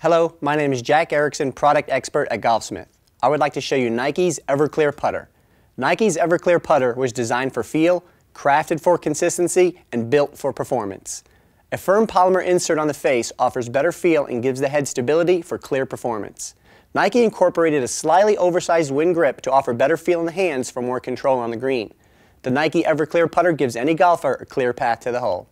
Hello, my name is Jack Erickson, product expert at Golfsmith. I would like to show you Nike's Everclear putter. Nike's Everclear putter was designed for feel, crafted for consistency, and built for performance. A firm polymer insert on the face offers better feel and gives the head stability for clear performance. Nike incorporated a slightly oversized wind grip to offer better feel in the hands for more control on the green. The Nike Everclear putter gives any golfer a clear path to the hole.